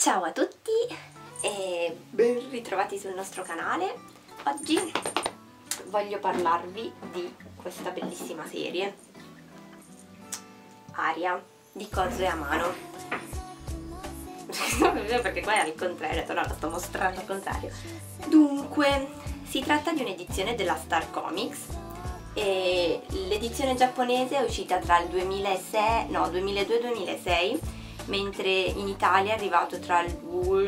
Ciao a tutti e ben ritrovati sul nostro canale. Oggi voglio parlarvi di questa bellissima serie, Aria, di Corzo Amano. Perché qua è al contrario, allora la sto mostrando al contrario. Dunque, si tratta di un'edizione della Star Comics e l'edizione giapponese è uscita tra il 2002 e 2006, mentre in Italia è arrivato tra il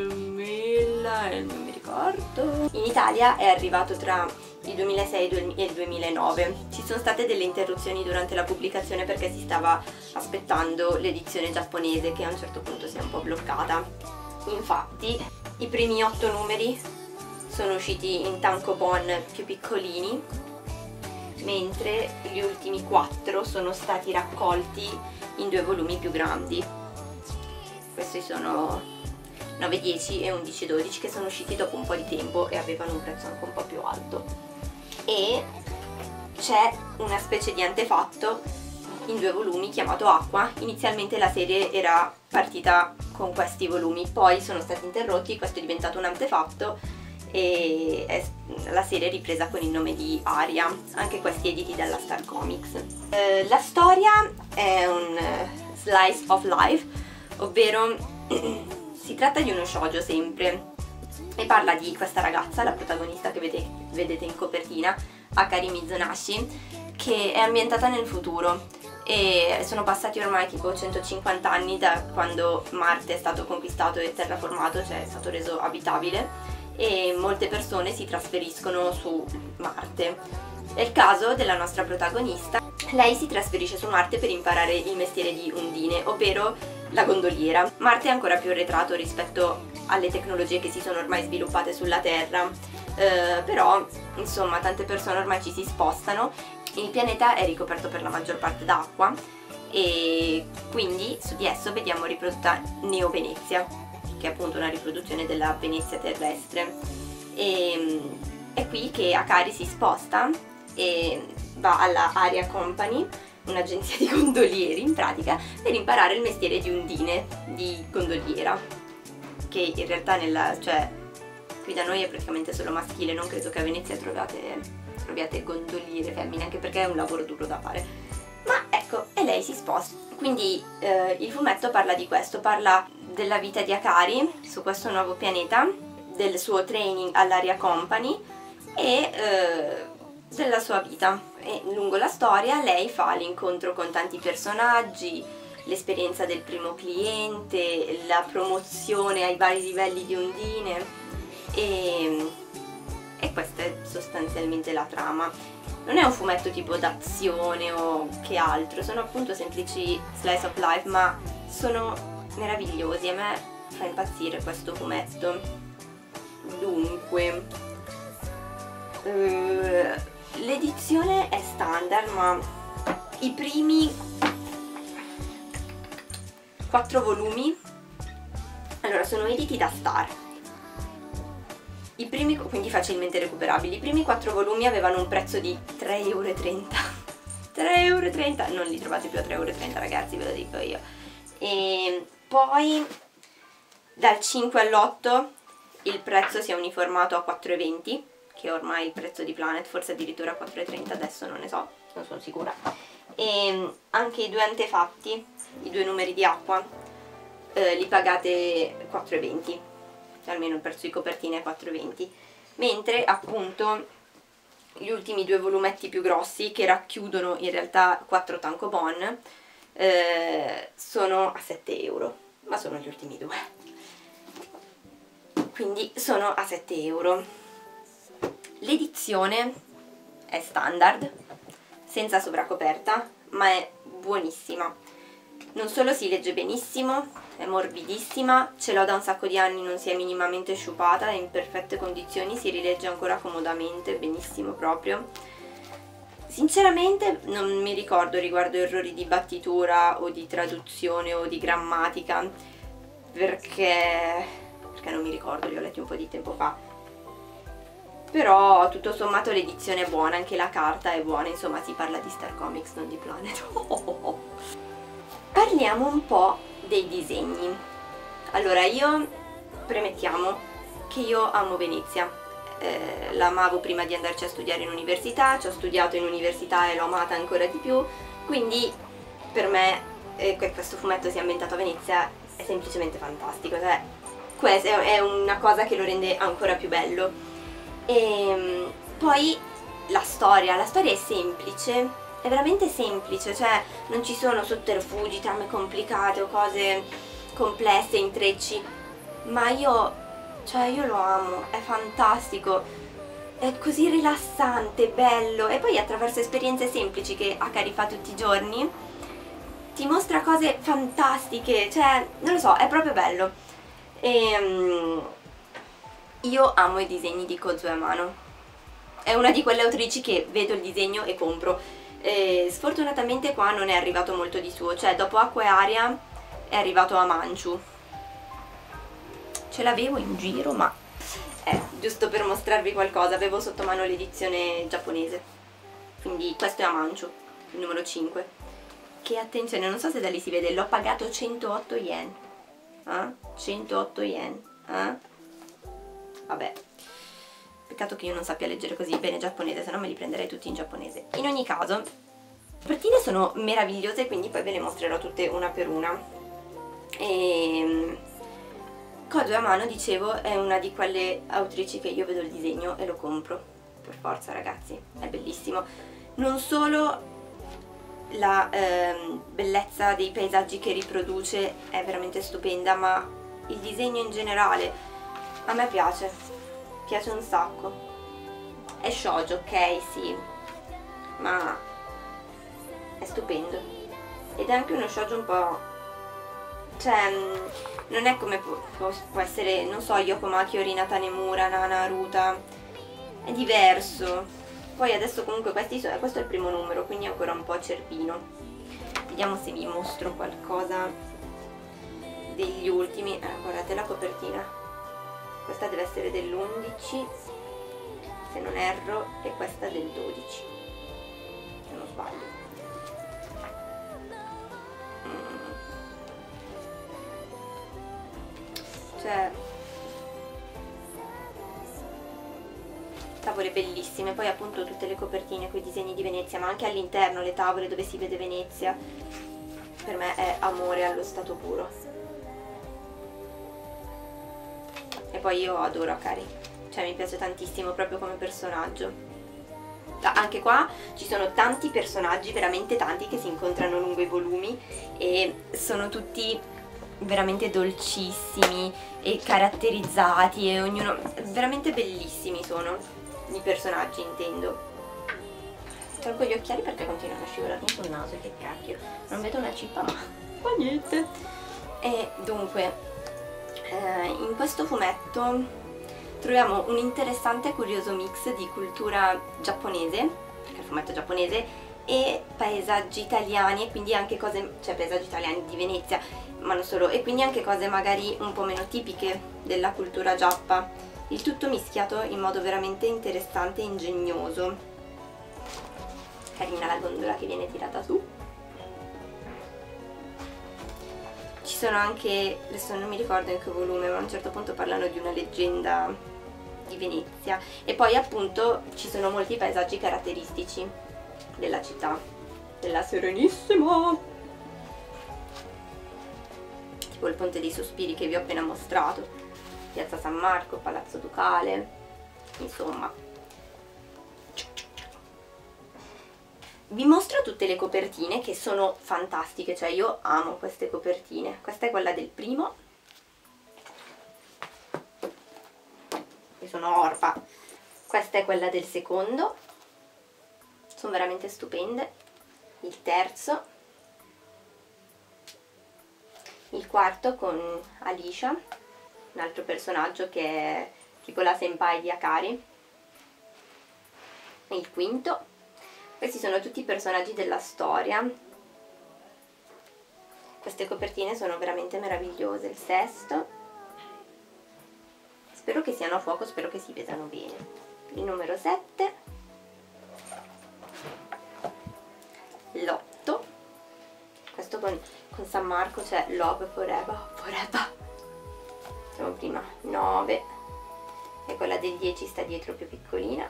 2000 e non mi ricordo. In Italia è arrivato tra il 2006 e il 2009. Ci sono state delle interruzioni durante la pubblicazione perché si stava aspettando l'edizione giapponese, che a un certo punto si è un po' bloccata. Infatti i primi 8 numeri sono usciti in tankobon più piccolini, mentre gli ultimi 4 sono stati raccolti in 2 volumi più grandi. Questi sono 9-10 e 11-12, che sono usciti dopo un po' di tempo e avevano un prezzo anche un po' più alto. E c'è una specie di antefatto in 2 volumi chiamato Acqua. Inizialmente la serie era partita con questi volumi, poi sono stati interrotti, questo è diventato un antefatto e la serie è ripresa con il nome di Aria, anche questi editi dalla Star Comics. La storia è un slice of life, ovvero si tratta di uno shoujo sempre, e parla di questa ragazza, la protagonista che vedete in copertina, Akari Mizunashi, che è ambientata nel futuro e sono passati ormai tipo 150 anni da quando Marte è stato conquistato e terraformato, cioè è stato reso abitabile, e molte persone si trasferiscono su Marte. È il caso della nostra protagonista. Lei si trasferisce su Marte per imparare il mestiere di Undine, ovvero la gondoliera. Marte è ancora più arretrato rispetto alle tecnologie che si sono ormai sviluppate sulla Terra, però insomma tante persone ormai ci si spostano. Il pianeta è ricoperto per la maggior parte d'acqua e quindi su di esso vediamo riprodotta Neo Venezia, che è appunto una riproduzione della Venezia terrestre. E è qui che Akari si sposta e va alla Aria Company, un'agenzia di gondolieri in pratica, per imparare il mestiere di Undine, di gondoliera, che in realtà cioè qui da noi è praticamente solo maschile, non credo che a Venezia troviate gondoliere femmine, anche perché è un lavoro duro da fare. Ma ecco, e lei si sposta. Quindi il fumetto parla di questo, parla della vita di Akari su questo nuovo pianeta, del suo training all'Aria Company e della sua vita. E lungo la storia lei fa l'incontro con tanti personaggi, l'esperienza del primo cliente, la promozione ai vari livelli di Undine e questa è sostanzialmente la trama. Non è un fumetto tipo d'azione o che altro, sono appunto semplici slice of life, ma sono meravigliosi, a me fa impazzire questo fumetto. Dunque, l'edizione è standard, ma i primi 4 volumi, allora, sono editi da Star, quindi facilmente recuperabili. I primi 4 volumi avevano un prezzo di 3,30 €. 3,30 €, non li trovate più a 3,30 € ragazzi, ve lo dico io. E poi dal 5 all'8 il prezzo si è uniformato a 4,20 €, che è ormai il prezzo di Planet, forse addirittura 4,30 €, adesso non ne so, non sono sicura. E anche i 2 antefatti, i 2 numeri di Acqua, li pagate 4,20 €, almeno il prezzo di copertina è 4,20 €, mentre appunto gli ultimi 2 volumetti più grossi, che racchiudono in realtà 4 tankobon, sono a 7 €, ma sono gli ultimi 2, quindi sono a 7 €. L'edizione è standard, senza sovracoperta, ma è buonissima. Non solo si legge benissimo, è morbidissima, ce l'ho da un sacco di anni, non si è minimamente sciupata, è in perfette condizioni, si rilegge ancora comodamente, benissimo proprio. Sinceramente non mi ricordo riguardo errori di battitura o di traduzione o di grammatica, perché non mi ricordo, li ho letti un po' di tempo fa. Però tutto sommato l'edizione è buona, anche la carta è buona, insomma si parla di Star Comics, non di Planet. Parliamo un po' dei disegni. Allora, io premettiamo che io amo Venezia, la amavo prima di andarci a studiare in università, ci ho studiato in università e l'ho amata ancora di più, quindi per me che questo fumetto sia ambientato a Venezia è semplicemente fantastico, cioè questa è una cosa che lo rende ancora più bello. E poi la storia è semplice, è veramente semplice, cioè non ci sono sotterfugi, trame complicate o cose complesse, intrecci, ma io lo amo, è fantastico, è così rilassante, bello, e poi attraverso esperienze semplici che Akari fa tutti i giorni ti mostra cose fantastiche, cioè non lo so, è proprio bello. E io amo i disegni di Kozo Amano, è una di quelle autrici che vedo il disegno e compro. Sfortunatamente qua non è arrivato molto di suo, cioè dopo Acqua e Aria è arrivato a Manchu. Ce l'avevo in giro, ma giusto per mostrarvi qualcosa, avevo sotto mano l'edizione giapponese, quindi questo è a Manchu, il numero 5, che attenzione, non so se da lì si vede, l'ho pagato 108 yen, 108 yen, vabbè, peccato che io non sappia leggere così bene giapponese, se no me li prenderei tutti in giapponese. In ogni caso, le copertine sono meravigliose, quindi poi ve le mostrerò tutte una per una. Kozo Amano, dicevo, è una di quelle autrici che io vedo il disegno e lo compro, per forza ragazzi, è bellissimo. Non solo la bellezza dei paesaggi che riproduce è veramente stupenda, ma il disegno in generale a me piace un sacco. È shoujo, ok, sì, ma è stupendo, ed è anche uno shoujo un po', cioè non è come può essere, non so, Yokomaki o Rinata Nemura, Nana Aruta, è diverso. Poi adesso comunque questo è il primo numero, quindi è ancora un po' cervino. Vediamo se vi mostro qualcosa degli ultimi. Guardate la copertina, questa deve essere dell'11 se non erro, e questa del 12 se non sbaglio. Cioè, tavole bellissime, poi appunto tutte le copertine con i disegni di Venezia, ma anche all'interno le tavole dove si vede Venezia, per me è amore allo stato puro. E poi io adoro Akari, cioè mi piace tantissimo proprio come personaggio. Anche qua ci sono tanti personaggi, veramente tanti, che si incontrano lungo i volumi e sono tutti veramente dolcissimi e caratterizzati, e ognuno veramente bellissimi sono i personaggi, intendo. Tolgo gli occhiali perché continuano a scivolarmi sul naso, che cacchio, non vedo una cippa, ma fa niente. E dunque in questo fumetto troviamo un interessante e curioso mix di cultura giapponese, perché è il fumetto giapponese, e paesaggi italiani, e quindi anche cose, cioè paesaggi italiani di Venezia, ma non solo, e quindi anche cose magari un po' meno tipiche della cultura giappa, il tutto mischiato in modo veramente interessante e ingegnoso. Carina la gondola che viene tirata su. Ci sono anche, adesso non mi ricordo in che volume, ma a un certo punto parlano di una leggenda di Venezia, e poi appunto ci sono molti paesaggi caratteristici della città, della Serenissima, tipo il Ponte dei Sospiri che vi ho appena mostrato, Piazza San Marco, Palazzo Ducale, insomma. Vi mostro tutte le copertine che sono fantastiche, cioè io amo queste copertine. Questa è quella del primo, che sono orfa. Questa è quella del secondo, sono veramente stupende. Il terzo, il quarto con Alicia, un altro personaggio che è tipo la senpai di Akari, e il quinto. Questi sono tutti i personaggi della storia. Queste copertine sono veramente meravigliose. Il sesto, spero che siano a fuoco, spero che si vedano bene. Il numero 7, l'8, questo con San Marco, cioè Love Forever, Forever. Facciamo prima 9 e quella del 10 sta dietro più piccolina,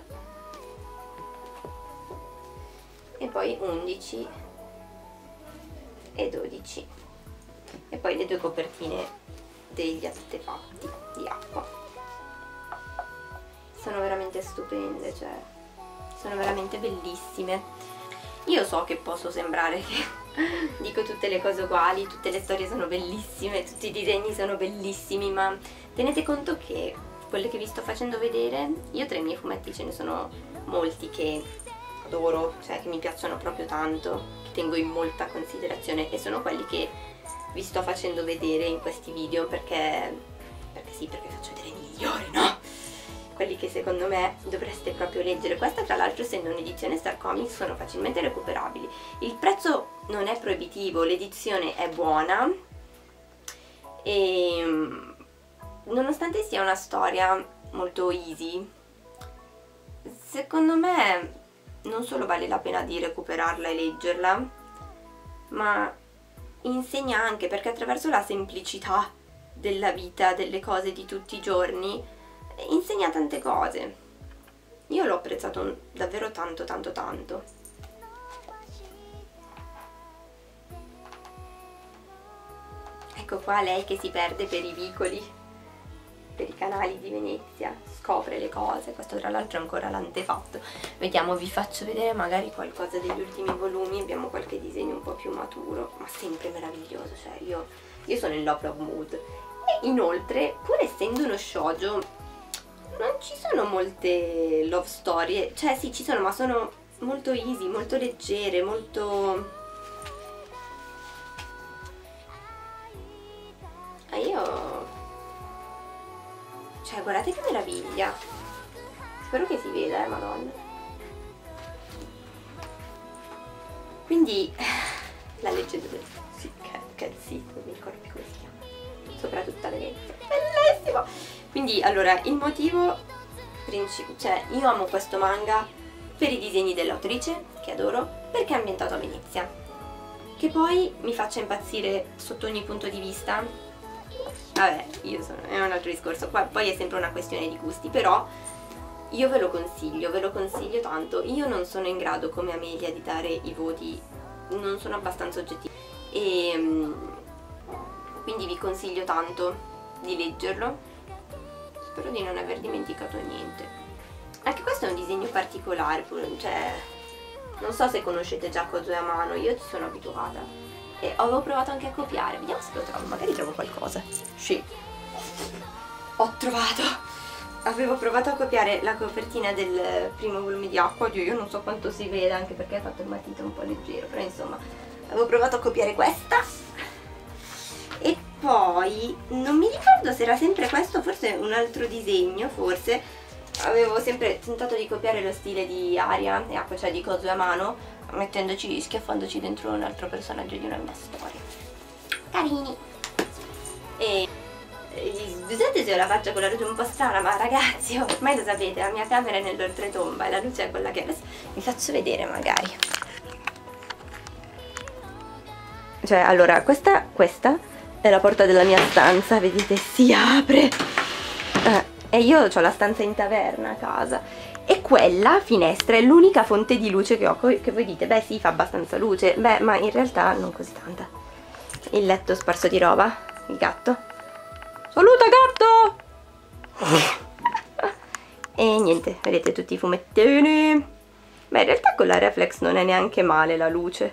e poi 11 e 12, e poi le due copertine degli artefatti di acqua. Sono veramente stupende, cioè sono veramente bellissime. Io so che posso sembrare che dico tutte le cose uguali, tutte le storie sono bellissime, tutti i disegni sono bellissimi, ma tenete conto che quelle che vi sto facendo vedere, io tra i miei fumetti ce ne sono molti che adoro, cioè che mi piacciono proprio tanto, che tengo in molta considerazione, e sono quelli che vi sto facendo vedere in questi video perché sì, perché faccio vedere i migliori, no? Quelli che secondo me dovreste proprio leggere. Questa tra l'altro, essendo un'edizione Star Comics, sono facilmente recuperabili. Il prezzo non è proibitivo, l'edizione è buona e nonostante sia una storia molto easy, secondo me non solo vale la pena di recuperarla e leggerla, ma insegna anche, perché attraverso la semplicità della vita, delle cose di tutti i giorni, insegna tante cose. Io l'ho apprezzato davvero tanto tanto tanto. Ecco qua lei che si perde per i vicoli, per i canali di Venezia, scopre le cose. Questo tra l'altro è ancora l'antefatto. Vediamo, vi faccio vedere magari qualcosa degli ultimi volumi. Abbiamo qualche disegno un po' più maturo, ma sempre meraviglioso, cioè io sono in love mood. E inoltre, pur essendo uno shoujo, non ci sono molte love story, cioè sì ci sono, ma sono molto easy, molto leggere, molto... io... cioè guardate che meraviglia, spero che si veda, madonna. Quindi la leggenda del sì, non mi ricordo più come si chiama, soprattutto a Venezia, bellissimo. Quindi allora il motivo cioè io amo questo manga per i disegni dell'autrice, che adoro, perché è ambientato a Venezia. Che poi mi faccia impazzire sotto ogni punto di vista, vabbè, è un altro discorso, poi è sempre una questione di gusti, però io ve lo consiglio tanto. Io non sono in grado come Amelia di dare i voti, non sono abbastanza oggettiva, e quindi vi consiglio tanto di leggerlo. Spero di non aver dimenticato niente. Anche questo è un disegno particolare, cioè non so se conoscete già Kozoe-Amano, io ci sono abituata e avevo provato anche a copiare, vediamo se lo trovo, magari trovo qualcosa. Sì, ho trovato! Avevo provato a copiare la copertina del primo volume di Acqua, io non so quanto si veda, anche perché ha fatto il matito un po' leggero, però insomma avevo provato a copiare questa. E poi non mi ricordo se era sempre questo, forse un altro disegno, forse avevo sempre tentato di copiare lo stile di Aria e Acqua, cioè di Kozoe-Amano, schiaffandoci dentro un altro personaggio di una mia storia. Carini! E scusate se ho la faccia con la luce un po' strana, ma ragazzi, ormai lo sapete, la mia camera è nell'oltretomba e la luce è quella che è. Adesso vi faccio vedere magari. Cioè allora questa è la porta della mia stanza, vedete, si apre, e io ho la stanza in taverna a casa, e quella finestra è l'unica fonte di luce che ho, che voi dite, beh sì, fa abbastanza luce, beh, ma in realtà non così tanta. Il letto sparso di roba, il gatto, saluta gatto! E niente, vedete tutti i fumettini. Beh, in realtà con la reflex non è neanche male la luce,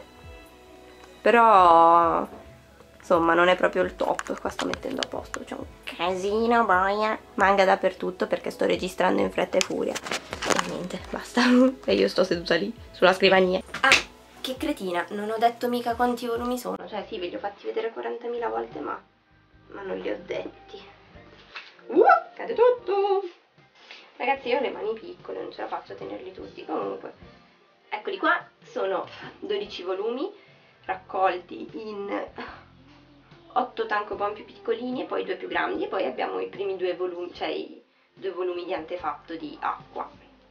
però insomma non è proprio il top. Qua sto mettendo a posto, c'è un casino boia, manga dappertutto perché sto registrando in fretta e furia. E niente, basta. E io sto seduta lì sulla scrivania. Ah, che cretina, non ho detto mica quanti volumi sono. Cioè sì, ve li ho fatti vedere 40.000 volte, ma non li ho detti. Cade tutto. Ragazzi, io ho le mani piccole, non ce la faccio a tenerli tutti. Comunque, eccoli qua, sono 12 volumi raccolti in 8 tankobon più piccolini e poi 2 più grandi, e poi abbiamo i primi 2 volumi, cioè i 2 volumi di antefatto di Acqua.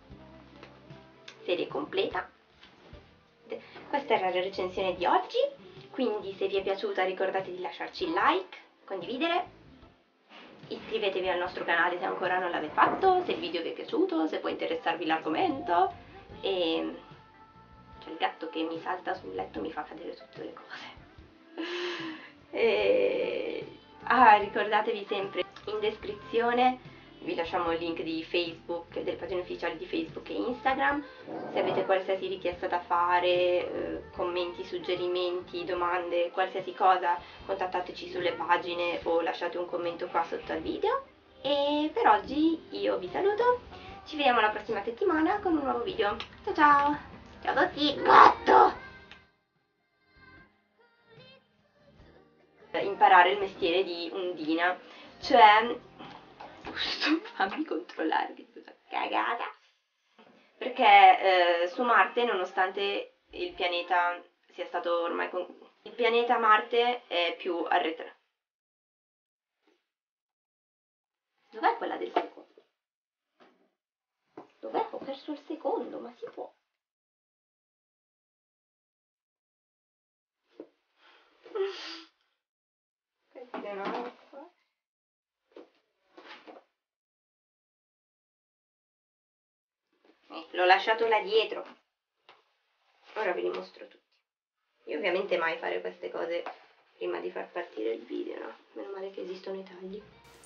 Serie completa. Questa era la recensione di oggi, quindi se vi è piaciuta ricordate di lasciarci il like, condividere iscrivetevi al nostro canale se ancora non l'avete fatto, se il video vi è piaciuto, se può interessarvi l'argomento. E c'è il gatto che mi salta sul letto, mi fa cadere tutte le cose. Ricordatevi sempre, in descrizione vi lasciamo il link di Facebook, delle pagine ufficiali di Facebook e Instagram. Se avete qualsiasi richiesta da fare, commenti, suggerimenti, domande, qualsiasi cosa, contattateci sulle pagine o lasciate un commento qua sotto al video. E per oggi io vi saluto, ci vediamo la prossima settimana con un nuovo video. Ciao ciao! Ciao a tutti, gatto! Imparare il mestiere di Undina, cioè giusto, fammi controllare che cosa cagata, perché su Marte, nonostante il pianeta sia stato ormai il pianeta Marte è più arretrato. Dov'è quella del secondo? Dov'è? Ho perso il secondo, ma si può. Questa no. L'ho lasciato là dietro. Ora ve li mostro tutti. Io ovviamente mai fare queste cose prima di far partire il video, no? Meno male che esistono i tagli.